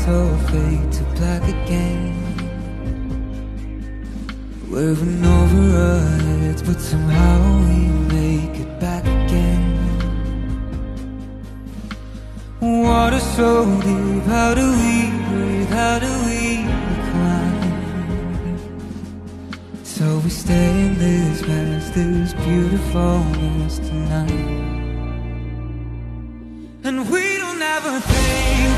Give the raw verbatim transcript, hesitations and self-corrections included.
all fade to black again. We're in over our heads, but somehow we make it back again. Water so deep, how do we breathe, how do we climb? So we stay in this mess, this beautiful mess tonight. And we don't ever think